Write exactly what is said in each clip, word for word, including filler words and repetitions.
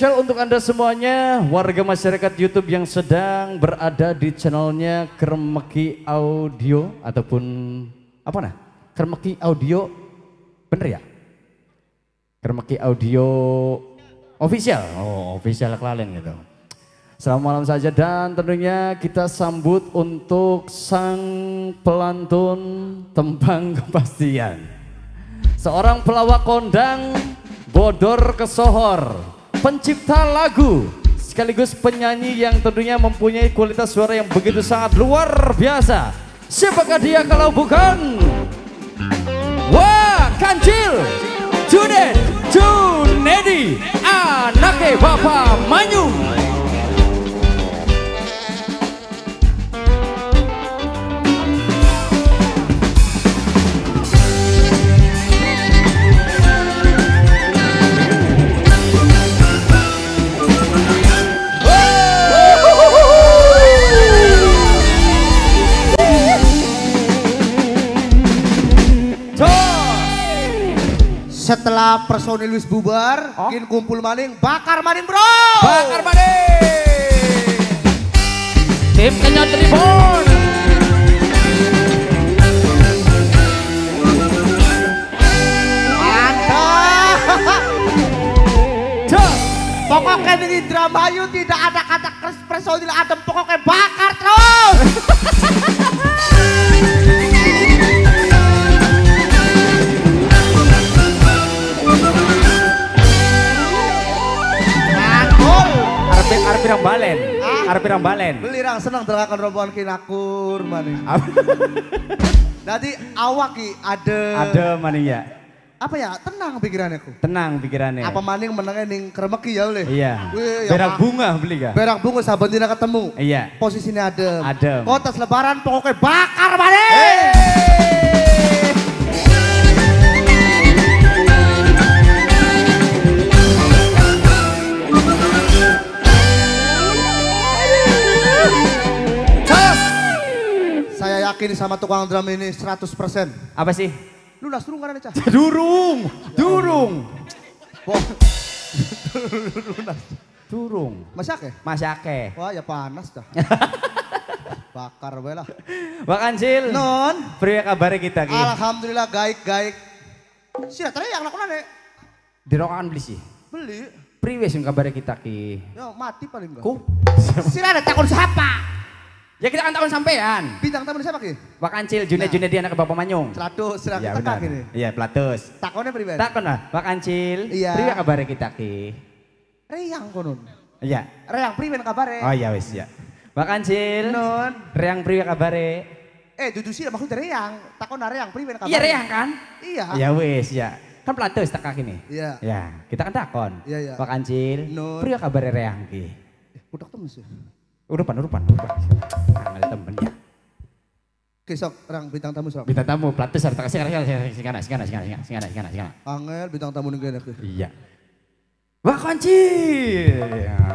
Spesial untuk Anda semuanya, warga masyarakat YouTube yang sedang berada di channelnya Kremeki Audio ataupun apa nah? Kremeki Audio, bener ya? Kremeki Audio official, oh official kalian gitu. Selamat malam saja dan tentunya kita sambut untuk sang pelantun tembang kepastian. Seorang pelawak kondang, bodor kesohor, pencipta lagu, sekaligus penyanyi yang tentunya mempunyai kualitas suara yang begitu sangat luar biasa. Siapakah dia kalau bukan? Wah, Kancil, Junet, Junedi, anaknya Bapak Manyung. Setelah personil wis bubar, oh? Mungkin kumpul maning, bakar maning bro. Bakar maning. Tim Kenya Tribun. Mantap. Pokoknya di Indramayu tidak ada kata personil adem, pokoknya bakar terus. Arep pirang balen, ah? Arep pirang balen. Beli rang seneng terangkan rombongan kinakur maning. Jadi awak ki adem. Adem maning ya. Apa ya? Tenang pikirannya ku. Tenang pikirannya. Apa maning menengnya ning Kremeki ya oleh. Iya. Wih, berak ya, bunga beli ga? Berak bunga saben dina ketemu. Iya. Posisinya adem. Adem. Kotas lebaran pokoknya bakar maning. Hey! Yakin sama tukang drum ini seratus persen. Apa sih? Lunas durung kan Cah? Durung, durung. Lunas. Durung. Masyake? Masyake. Wah ya panas dah. Bakar bae lah. Bang Kancil. Non. Priya kabare kita ki? Alhamdulillah gaik-gaik. Sira tadi yang lakukan nek. Dirokan beli sih. Beli. Priwe sing kabare kita ki? Yo mati paling enggak. Ku. Sira ada takon siapa? Ya kita kan takon sampean. Bintang tamu siapa ki? Pak Kancil, Junet nah. Junedi anak Bapak Manyung. Platus, sira ya, kita kini. Iya, Platus. Takonnya pribadi. Takon lah, Pak Kancil. Iya. Priwe kabare kita ki? Reyang konon. Iya. Reyang priwe kabare? Oh iya wis ya. Pak Kancil. Non. Reyang priwe kabare? Eh dudu sih maksudnya Reyang. Takon Reyang priwe kabare? Iya Reyang kan? Iya. Iya wis ya. Kan Platus tak kini. Iya. Ya, kita kan takon. Iya iya. Pak Kancil. Non. Priwe kabare Reyang ki? Eh, udah temen sih. Urupan, urupan, urupan. Ada temen ya. Oke sok, orang bintang tamu sok. Bintang tamu, Platus harus kasih kasih kasih singana, singana, singana, singana, singana, singana, singana. Angel bintang tamu nih enak. Iya. Wah Kancil.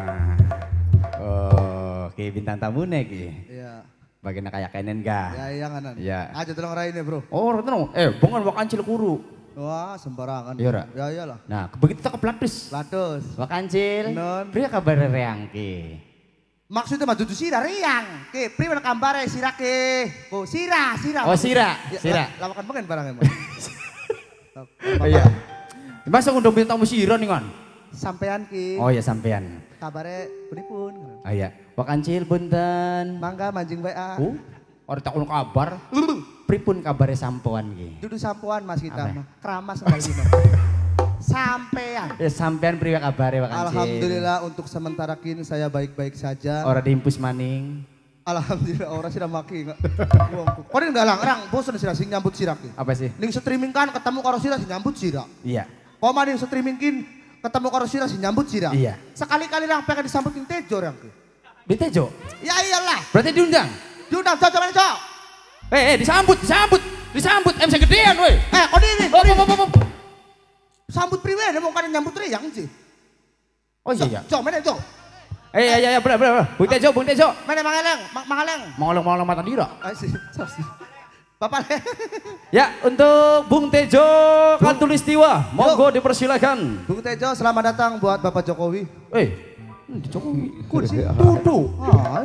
Oh, oke bintang tamu nih ki. Iya. Bagian kayak kenen ga? Ya iya kanan. Iya. Aja tolong raine bro. Oh tenang. Eh, bongan Wak Kancil kuru. Wah sembarangan. Iya ora? Ya iyalah. Nah, begitu kita ke Platus. Platus. Wak Kancil. Non. Priya kabar Reyang ki? Maksudnya mah dudu sira Reyang. Ki, priwe kambare sira ki. Oh, sira, sira. Oh, sira, ya, sira. Lawakan pengen barang emang. Iya. Masa ngundang bintang tamu sira nih kan? Sampean ki. Oh ya sampean. Kabare punipun. Oh iya. Wak Kancil punten. Mangga manjing W A. Oh, ora takon kabar. Pripun kabare sampean ki? Dudu sampoan Mas kita mah. Keramas sekali dino. Sampean. Ya sampean priwe kabare Wak Kancil? Alhamdulillah untuk sementara kini saya baik-baik saja. Ora diimpus maning. Alhamdulillah orang sih maki enggak. Kau ini enggak lang-lang bosan sih sing nyambut sirak. Apa sih? Ning streaming kan ketemu karo sira sing nyambut sirak. Iya. Kau mah ning streaming kin ketemu karo sira sing nyambut sirak. Iya. Sekali-kali lang pengen disambut ning Tejo yang ke. Di Tejo? Ya iyalah. Berarti diundang? Diundang cocok mana cocok? Eh, eh disambut, disambut. Disambut M C gedean woi. Eh, kau ini. Oh, oh, oh, oh. Sambut priwe mau kan nyambut Reyang sih. Oh iya iya. Cok, mana cok? Eh iya iya benar benar. Bung Tejo, Bung Tejo. Mana mangaleng, mangaleng. Mangaleng mangaleng mata dira. Ah sih, sih. Bapak Ya, untuk Bung Tejo Katulistiwa, monggo dipersilakan. Bung Tejo, selamat datang buat Bapak Jokowi. Eh, di Jokowi. Kok sih? Duduk. Ah.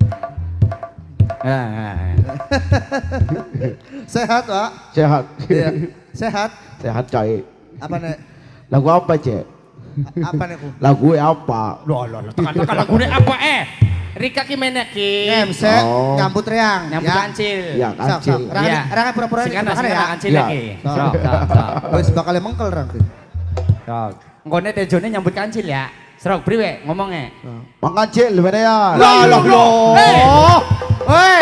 Sehat, Pak? Sehat. Iya. Sehat. Sehat coy. Apa nek? Lagu apa cek? Apa nek? Lagu apa? Loh, loh, loh, tekan-tekan lagunya apa eh? Rika Kimena Ki. Ngemse, Oh. nyambut reang. Nyambut ya. kancil. Ya Sok, sok. kancil. Ranga, Iya. ranga pura-pura ini Singkana, makan ya. singkana kancil Ya. lagi. Sok. Sok, sok, sok. Wis bakal mengkel rang. Sok. Nggone Tejone nyambut kancil ya. Serok priwe ngomongnya. Mangkancil mana ya? Lah loh loh. Hei.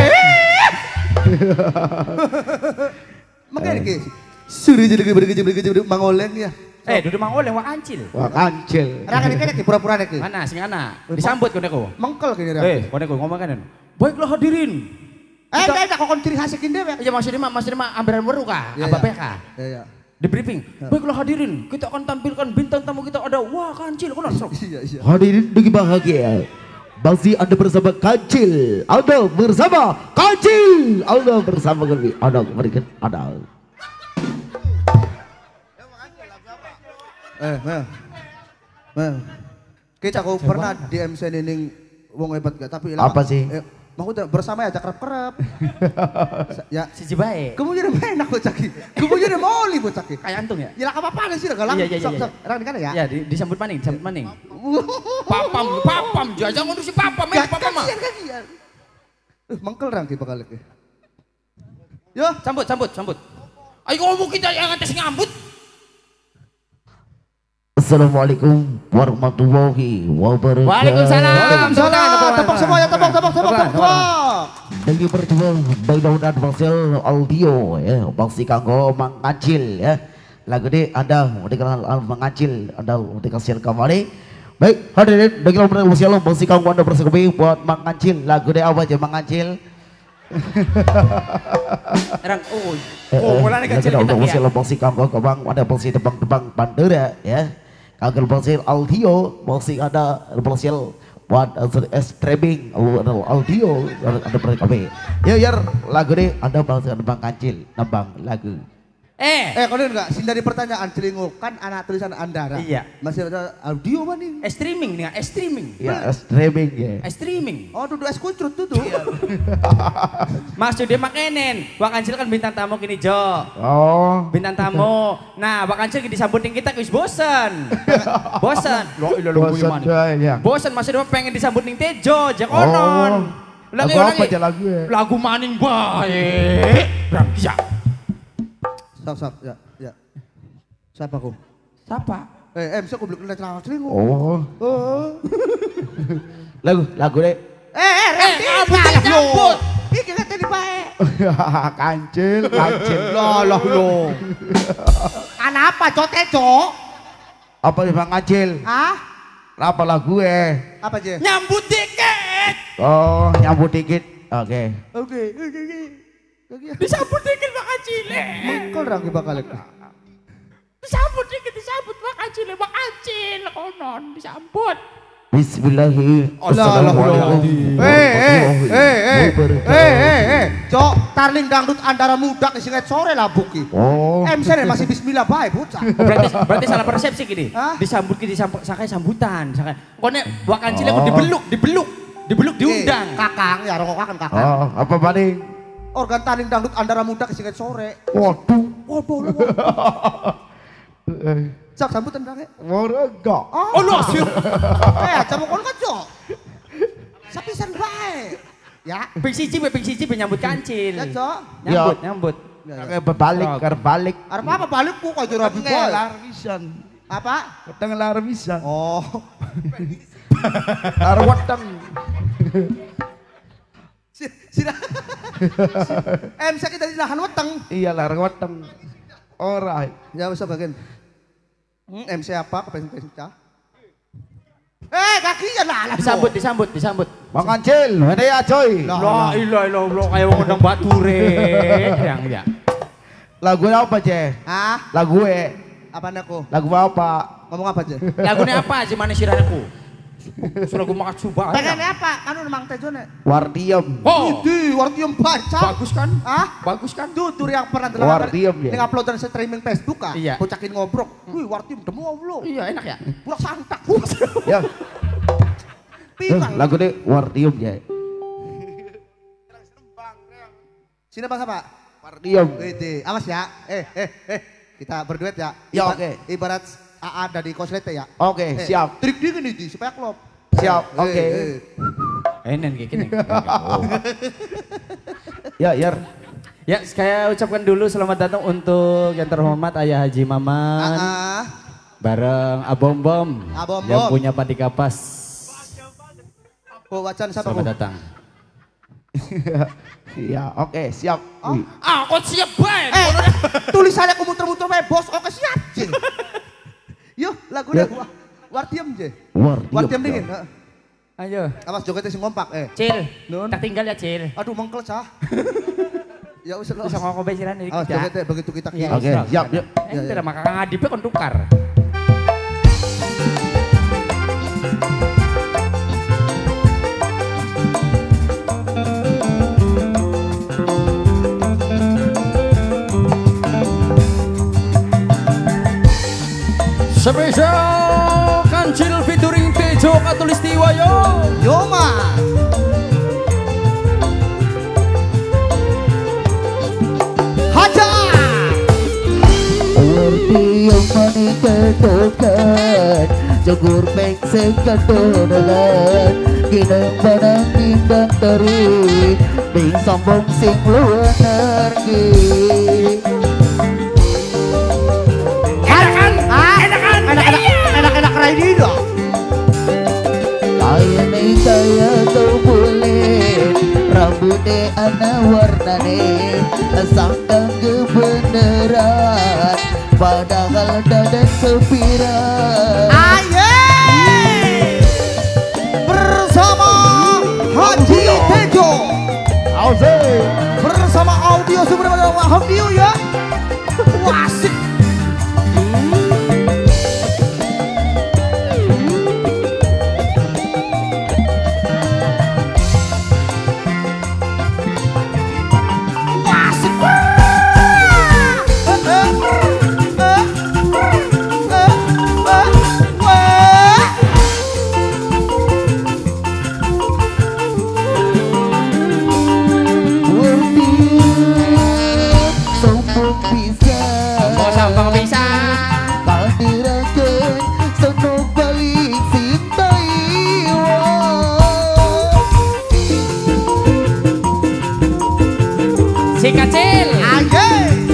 Makanya ki. Suri jadi bergeje bergeje mangoleng ya. Eh, duduk mangoleh wah kancil. Wah kancil. Ranga ini kan pura-pura nek. Mana singkana? Disambut koneku. Mengkel kini rang. Eh, koneku ngomong kan. Baiklah hadirin. Eh, enggak enggak kok ciri khas dewe. Ya maksudnya mah maksudnya mah ambiran weru kah? Iya, Apa iya. P K? Ya ya. Di briefing. Baiklah hadirin, kita akan tampilkan bintang tamu kita ada wah kancil kono. Iya iya. Hadirin dengan bahagia. Masih Anda bersama Kancil. Anda bersama Kancil. Anda bersama kami. Anda berikan Anda. Eh, Mel. Mel. Kita aku pernah di M C nining wong hebat gak tapi Apa sih? Eh, mau udah bersama ya ajak kerap-kerap. Ya, Siji bae. kamu jadi enak bocah ki. Kamu jadi moli bocah ki. Kayak antung ya? Ya lah apa-apa sih galang. Iya, iya, iya, Sok, iya. sok. Rang di kana ya? Ya, di, disambut maning, disambut maning. Papam, papam, jajang untuk si papam, eh, Ya, papam mah. kasihan kasihan. Eh, mengkel rang ki bakal ki. Yo, Sambut, sambut, sambut. Ayo ngomong kita yang atas ngambut. Assalamualaikum warahmatullahi wabarakatuh. Waalaikumsalam. Waalaikumsalam. Tepuk semuanya, tepuk, tepuk, tepuk, tepuk, tepuk. Lagi berjuang downloadan Bangsel audio ya, Bangsi kanggo mangacil ya. Lagu ini Anda dikenal mangacil, Anda dikasih kembali. Baik, hadirin dengan benar Bangsel Bangsi kanggo Anda bersekupi buat mangacil. Lagu ini apa aja mangacil? Erang, oh, oh, mulai kecil Lagu kita Bangsel ya. Bangsi kanggo kebang, ada Bangsi tebang-tebang bandera ya. Kagel Bangsel audio, Bangsi ada Bangsel buat streaming audio ada mereka kami. Ya ya lagu ini Anda Bangsi tebang kancil, nembang lagu. Eh, Eh, kalau enggak sindari pertanyaan celinguk kan anak tulisan Andara. Iya. Masih ada audio maning. eh streaming nih, eh streaming. Ya streaming ya. Eh streaming. Oh, duduk es kuncrut tuh tuh. Maksudnya makenen, Wak Kancil kan bintang tamu kini Jo. Oh. Bintang tamu. Nah, Wak Kancil disambutin kita kuis bosan. Bosan. Lo ilo lo Bosan ya. Bosan maksudnya pengen disambutin Tejo, jakonon. Lagu apa aja lagu ya? Lagu maning bae. Ram ya. Sok sok ya ya. Siapa aku? Siapa? Eh, em, saya aku belum kenal celana celinguk. Oh. Oh. Lagu lagu deh. Eh, eh, Eh, nyambut, nyambut. Iki kan tadi bae. Kancil, kancil. Loh, loh, loh. Kenapa, Cok Tejo? Apa nih Bang Kancil? Hah? Apa lagu eh? Apa aja? Nyambut dikit. Oh, nyambut dikit. Oke. Oke, oke, oke. Disambut dikit Wak Kancil. Mengkel rang bakal itu. Disambut dikit, disambut Wak Kancil, Wak Kancil konon disambut. Bismillahirrahmanirrahim. Eh, eh, eh, eh, eh, eh, eh, Cok, tarling dangdut Andara muda kesinget sore lah buki. Oh. M C masih bismillah bae bocah. Oh, berarti berarti salah persepsi gini. Hah? Disambut gini disambut sakai sambutan, sakai. Kone Wak Kancil Oh. aku dibeluk, dibeluk, dibeluk diundang. Eh, Kakang, ya rokok kakang kakang. Oh, apa paling? Organ tarling dangdut Andara muda kesinget sore. Waduh. Waduh, lu. Cok sambutan rangke. Warga. Oh, lu asyik. Eh, aja mau kono kan, Cok. Sapisan bae. Ya. Ping siji, ping siji nyambut Kancil. Ya, Cok. Nyambut, Ya. nyambut. Kayak berbalik, berbalik. Arep apa balikku kok jero rabi bae. Lar pisan. Apa? Weteng lar pisan. Oh. Lar weteng. Sira. M sakit dari lahan weteng. Iya lar weteng. Ora. Ya wis bagian. Hmm, M C apa kepengen cah? Eh, kaki ya lah. Disambut, disambut, disambut. Bang Kancil, mana ya coy? Lah. La ilaha illallah kayak wong ndang bature. Yang ya. Lagu apa ceh? Ah, Lagu eh. apa aku? Lagu apa? Ngomong apa aja? Lagunya apa sih mana siranaku? Sudah gue maju banyak. Pengennya apa? Anu Mang Tejo nek. Wartiem. Oh, Idi, Wartiem baca. bagus kan? Ah, Bagus kan? tutur yang pernah Wartiem ya. Ning uploadan streaming Facebook ah. Iya. Bocakin ngobrol. Wih, Wartiem demu Allah. Iya enak ya. Burak santak. Ya. Pilang. Lagu deh Wartiem ya. Sini Bang Pak. Wartiem. Wede, awas ya. Eh, eh, eh. Kita berduet ya. Ya, Ibarat- oke. Ibarat A A dari Koslete ya. Oke, Eh, siap. Trik dia gini di supaya klop. Siap, Eh, oke. eh. Enak kayak gini. Oh. Ya, Yar. Ya, saya ucapkan dulu selamat datang untuk yang terhormat Ayah Haji Maman. Ah, ah. Bareng Abom Bom Abom yang Bom. punya Padi Kapas. Oh, wacan siapa? Selamat Bu? datang. Ya, oke, siap. Oh. Wih. Ah, kok siap banget? Eh, tulisannya aku muter-muter wae bos. Oke, siap. Jin. Yuk, lagunya Ya. Wa- Wartiem je. Wartiem. Wartiem dingin. ya. heeh. Ayo. Awas jogetnya sing kompak eh. Cil, Nun. tak tinggal ya Cil. Aduh mengkel cah. Ya wis Bisa ngomong besiran dari Awas kita. jogetnya begitu kita Iya, kirim. Oke, siap. siap, yuk. Eh, tidak maka Kang Adipnya kon tukar. Spesial Kancil featuring Tejo Katulistiwa yo. Yo ma. Hajar. Wartiem manika tokan Jagur pengsek katodalan Ginang banang tinggang tari Bing sombong sing luar nergi Enakan. Ah, enakan. Enak-enak. Enak-enak rai dong. Kaya nih kaya tau bulit Rambutnya ana warnane Sangka kebeneran Padahal dadan sepiran Aye. Bersama Haji Tejo. Asik. Bersama audio sumber audio ya. Wah, asik. Wah, asik. Wah. Eh, eh, eh, eh, eh, wah. Wartiem sombong bisa Mau sambang bisa. Kadirakan senok balik sintai Si kecil. Aye.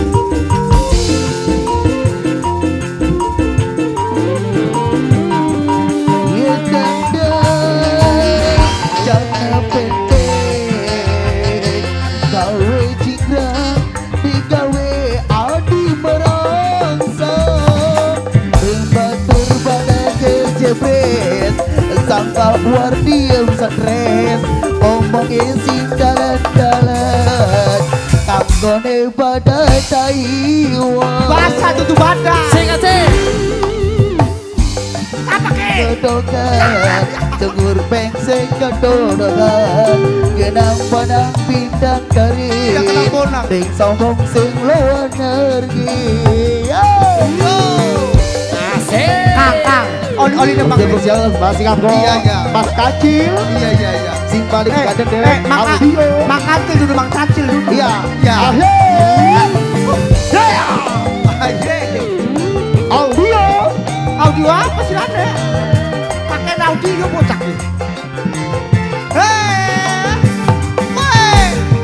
Ya dandang jangan pendek Gawe cingkrang digawe adi merangsa Ing batur pada kejebret Sangka Wartiem stres Ngomongin sing dalan-dalan Kanggone pada Taiwan Bahasa tutu badan. Si kecil. Apa ke? Kedokan Cengur pengsek kedodokan Genang panang bintang kari Tidak kenal bonang. Ding sombong sing luar nergi Asik. Kang, Kang. Oli oli nembang. Spesial masih kanggo Iya, iya. Mas Kacil Iya iya iya. Sing balik Eh, kadang eh, dewek maka, audio makacil dulu mang cacil dulu. Iya Iya. Akhir Aye. audio Audio apa sih Anda? Pakai audio bocah nih. Hei. Hei.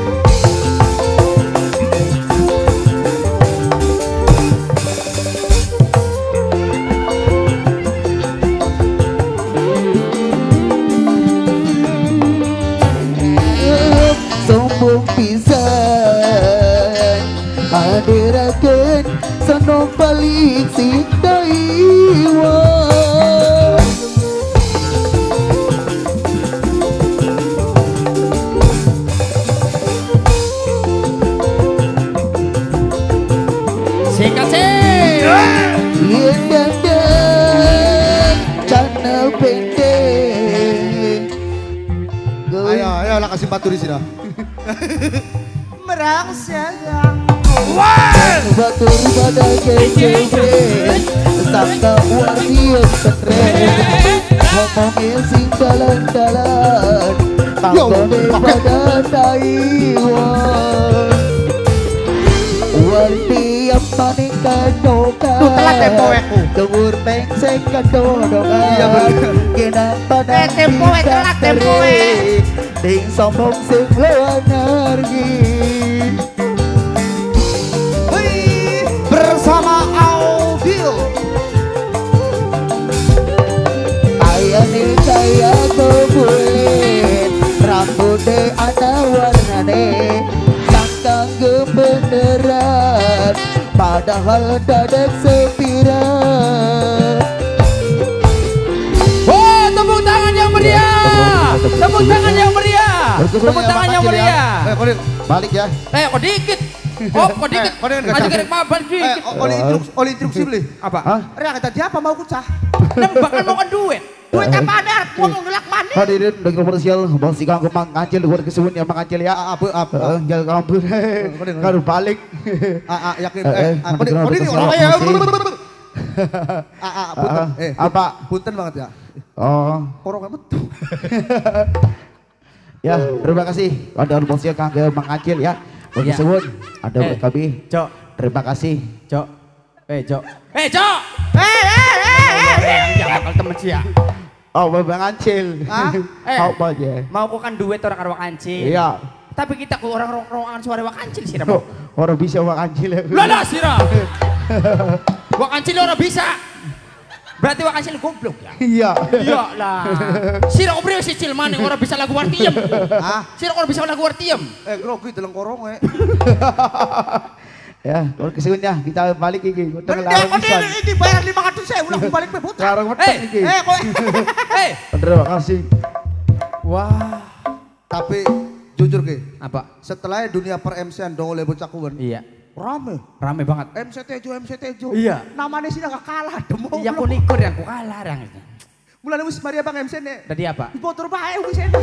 sombong pisan adirakeun senong balik sing Taiwan Si kecil. Yen dandang channel pendek Ayo lah kasih baturi sih dah. Merangsang. Batur pada kecebret sangka warrior keren ngomongin sing dalan-dalan tanggone pada Taiwan warti yang paling kadokan Tuh telat tempo aku Dengur pengseng kadodokan Iya bener Kenapa Eh tempo we telat tempo we Ding sombong sing lawan hargi bersama audio ayane kaya kulit rambutnya ada warnane sangka kebeneran padahal dadak sepiran. Oh, tepuk tangan yang meriah, tepuk tangan yang meriah, tepuk tangan yang meriah. Eh kau balik ya. Eh, kok dikit? Oh, kok dikit? Eh, kau dengan Aja gacang. kerek mabar Eh, dikit. oleh instruksi, oleh instruksi beli. Apa? Hah? Ria tadi apa mau kucah? Nembak kan mau kan duit. Duit apa ada? Ngomong gelak mana? Hadirin dari komersial bang si kang kemang ngacil luar kesuwun ya mang ngacil ya Apa apa? Eh, jal kampur karo balik Ah ah yakin Eh, eh eh, kau ini kenapa kau ini kesel orang aku ya. sih? Ah ah punten. Ah, Eh apa? punten banget ya. Oh Korong amat tuh. ya terima kasih ada bang si kang ke mang ngacil ya bang Ya. kesuwun ada Eh. kami Cok, terima kasih. Cok. Eh, Cok. Eh, Cok. Eh eh eh eh. Yang jangan bakal temen sih ya. Oh bang ngacil Hah? Eh. apa aja Mau kok kan duit orang karo kancil. iya Tapi kita ku orang orang suara wakancil sih Oh, Ram. orang bisa bang ngacil ya Lah lah sih Ram. Wakancil orang bisa. Berarti wakancil goblok ya. iya Iya lah. Sira obrol si cil maning orang bisa lagu wartiem. Ah Sira orang bisa lagu wartiem. eh grogi dalam korong eh. ya kalau kesuwunnya kita balik iki Mending tengah kau larang pisan ini dibayar lima ratus saya ulang balik ke putar. larang meteng Eh, iki Eh kau Eh. terima kasih. Wah. tapi jujur ke Apa? setelah dunia per M C-an dong oleh bocah kuwen Iya. rame Rame banget. M C Tejo M C Tejo Iya. namanya sih nggak kalah demo Iya aku nikur yang ku kalah orang itu. mulai wis Maria Bang M C ne Tadi apa? motor bae wis enak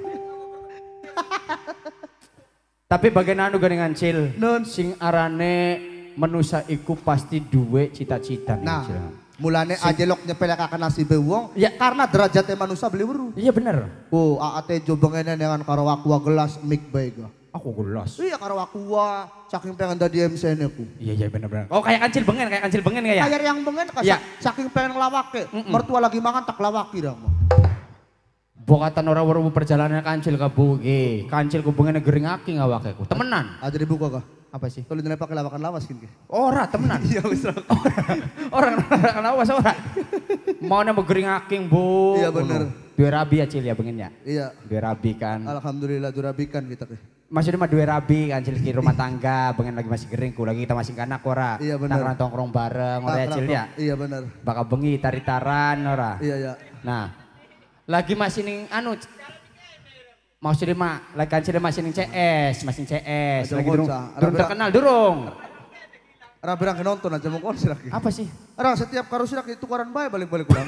Tapi bagian anu gandeng ngancil. Non. Sing arane manusia iku pasti duwe cita-cita nah Ngancil. mulane ajelok nyepelek akan nasibe wong Ya. karena derajatnya manusia beli weru Iya bener. oh A A Tejo bengene dengan karo aqua gelas mic bae ga Aku gelas. iya karo aqua saking pengen dadi M C ne ku Iya iya bener bener. Oh kayak kancil bengen, kayak kancil bengen kayak ya? kayak yang bengen kas Ya. saking pengen ngelawake Mm-mm. mertua lagi mangan tak lawaki dah mah Bokatan orang waru perjalanan kancil kabu. Eh, kancil ku bengen gering aki ngawake ku. Temenan. aja dibuka kah Apa sih? kalau nilai pakai lawakan lawas gini Ora temenan. iya wis Orang orang awas ora. Mau nemu gering aking bu. Iya, bener. Dua rabi ya cil ya bengen ya. iya Dua rabi kan. alhamdulillah durabikan kita ke Maksudnya mah dua rabi kancil ki rumah tangga. Bengen lagi masih gering ku lagi kita masih kanak ora. Iya, bener. Nangkrong tongkrong bareng ora ya cil ya. iya benar Bakal bengi tarik-taran ora. iya iya Nah, lagi masih ning anu maksudnya mah lagi kancil masih ning C S, masih ning C S. Aja Lagi mau durung bocah. durung Ada terkenal durung. Ara berang ke nonton aja mau konser lagi. Apa sih? Ara setiap karo sirak itu koran bae balik-balik ulang.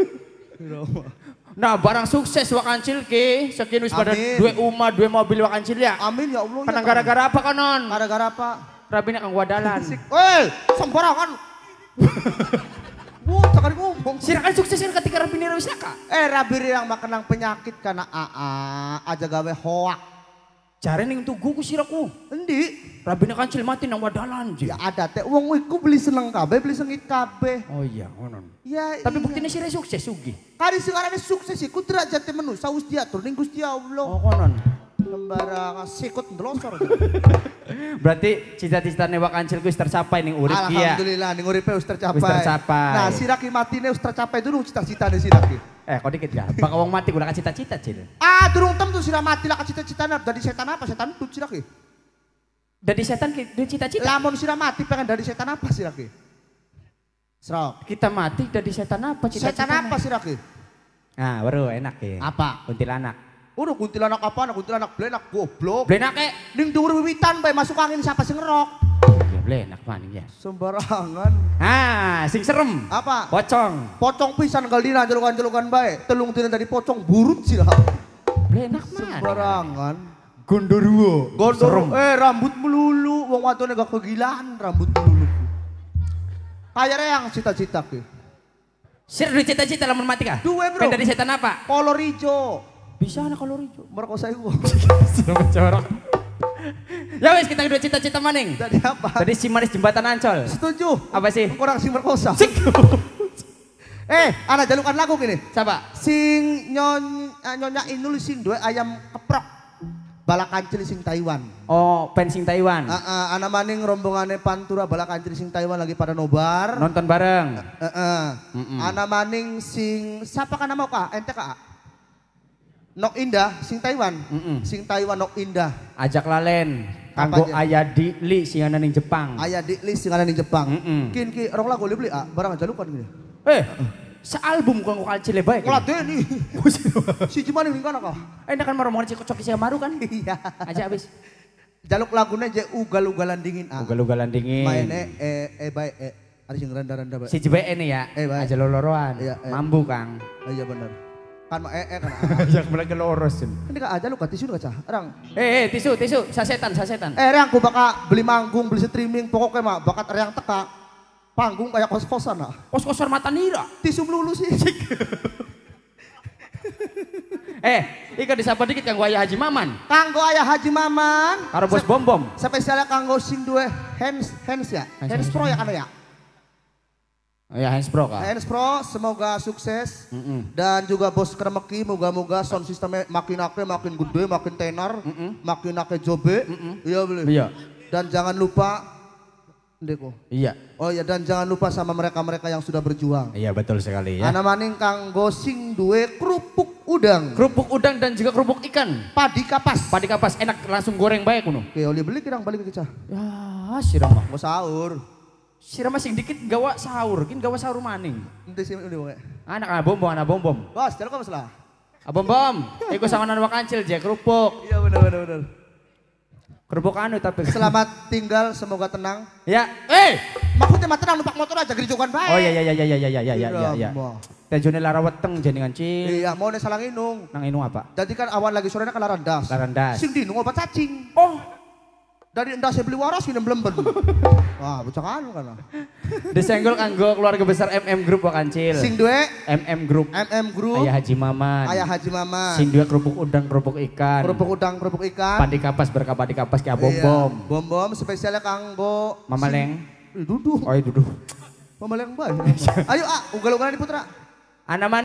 Nah, barang sukses wakancil ki, sekian wis pada Amin. dua rumah, dua mobil wakancil ya. Amin ya Allah. Karena ya, gara-gara apa kanon? gara-gara apa? Rabina kang wadalan. Weh, sembarangan. Wuh, tak ada ngomong. Sirakan suksesin ketika Rabina wis naka. Eh, rabiri yang makenang penyakit karena A A aja gawe hoak. Cari ning tugu ku siraku. Endi? Rabina kancil mati nang wadalan ji. Ya ada teh wong iku beli seneng kabeh, beli sengit kabeh. Oh iya, ngono. Ya, Tapi iya. buktinya sira sukses sugi. Kali sekarang sukses iku derajatnya manusia wis diatur ning Gusti Allah. Oh konon. Lembarangan sikut ndelosor. Berarti cita-citane wakancil ku wis tercapai ning urip ki ya. Alhamdulillah ning uripe wis tercapai. Wis tercapai. Nah, siraki matine wis tercapai dulu cita-citane siraki. Eh, kok dikit ya. Bakal wong mati kudu cita-cita cil. Ah, durung tentu sira mati lah cita-citane dari setan apa? Setan itu siraki. Dari setan ki dari cita-cita. Lamun sira mati pengen dari setan apa siraki? Srok. Kita mati dari setan apa cita-cita? Setan apa siraki? Nah, baru enak ya. Apa? Kuntilanak. Udah kuntilanak apa? Kuntilanak blenak goblok. Blenak eh. Ning dhuwur wiwitan bae masuk angin siapa sing ngerok? Ya blenak maning ya. Sembarangan. Ah, sing serem. Apa? Pocong. Pocong pisan kali dina jelukan-jelukan bae. Telung dina dari pocong burut sira. Blenak mana? Sembarangan. Gondoruo. Gondor, eh rambut melulu, wong wadone gak kegilaan rambut melulu. Kayak reang cita-cita ke. Sir duit cita-cita lamun mati kah? Duwe bro. Pengen dari setan apa? Kolor hijau. Bisa anak kolor hijau. Merkosai gua. Sudah mencorok. Ya wes kita kedua cita-cita maning. Tadi apa? Tadi si manis jembatan Ancol. Setuju. Apa sih? Kurang si merkosa. Eh, anak jalukan lagu gini. Siapa? Sing nyonya nyonya inul sing dua ayam keprok. Bala kancil sing Taiwan. Oh, pensing Taiwan. Uh, uh, anak maning rombongannya Pantura bala kancil sing Taiwan lagi pada nobar. Nonton bareng. Uh, uh. Mm -mm. Anak maning sing siapa kan nama kak? Ente kak? Nok Indah sing Taiwan. Mm -mm. Sing Taiwan Nok Indah. Ajak lalen. Kanggo ayah di li singanan ning Jepang. Ayah di li singanan ning Jepang. Mm -mm. Kin ki rong lagu beli ah barang aja lupa gini. Eh, sealbum kang kancil bae. Ngeladeni. Si Jemani ning kana kah? Eh kan marong-marong cocok si Maru kan? Iya. Aja abis. Jaluk lagunya je ugal-ugalan dingin ah. Ugal-ugalan dingin. Mainnya eh eh baik eh ada yang randa-randa baik. Si J B N ya, Eh, baik. aja loloroan. Iya, eh. Mambu Kang. Oh, iya benar. Kan mah eh eh kan. Ajak mulai ke loros. Ini kak aja lu kak tisu kaca. Rang. Eh, eh tisu, tisu, sasetan, sasetan. Eh Rang aku bakal beli manggung, beli streaming, pokoknya mah bakat Rang teka. Panggung kayak kos-kosan ah. Kos-kosan mata nira. Tisu melulu sih. Eh, ika disapa dikit kanggo ayah Haji Maman. Kanggo ayah Haji Maman. Karo bos bom bom. Spesialnya kanggo sing dua hands hands ya. Hands, Hands hands, Pro ya kan ya. Oh ya Hans Pro kak. Hands Pro semoga sukses. Mm -mm. Dan juga bos Kremeki moga-moga sound sistemnya makin akeh makin gede makin tenar, Mm -mm. makin akeh jobe. Mm -mm. Iya boleh. Iya. Dan jangan lupa Ndeko. Iya. Oh ya dan jangan lupa sama mereka-mereka yang sudah berjuang. Iya betul sekali ya. Ana maning kanggo sing duwe kerupuk udang. Kerupuk udang dan juga kerupuk ikan. Padi kapas. Padi kapas enak langsung goreng baik kuno. Oke, oli beli kirang balik ke cah. Ya, siram mah. Mau sahur. Siram masih dikit gawa sahur, kin gawa sahur maning. Nanti sih udah pokoknya. Anak anak bom bom, anak bom bom. Bos, jalan kok masalah. Abom bom, ikut sama anak kancil je kerupuk. Iya benar benar benar. Kerupuk anu tapi. Selamat tinggal, semoga tenang. Ya, eh. Maksudnya mah tenang numpak motor aja gerijokan baik. Oh iya iya iya iya iya iya iya iya iya. iya. Tejone lara weteng jenengan cil. Iya, mau nih salang inung. Nang inung apa? Jadi kan awan lagi sorenya kan larandas. Larandas. Sing dinung obat cacing. Oh, Dari endah saya beli waras minum belemben. Wah, bocah anu kan. disenggol kanggo keluarga besar M M Group wa kancil. Sing duwe M M Group. M M Group. Ayah Haji Maman. Ayah Haji Maman. Sing dua kerupuk udang, kerupuk ikan. Kerupuk udang, kerupuk ikan. Padi kapas berkah padi kapas kayak bom Iya, bom. Bom bom spesialnya kanggo Mama sing- Leng. Ih, Duduh. Oh iya duduh. Mama Leng bae. Ayo ah, ugal-ugalan di Putra. Anak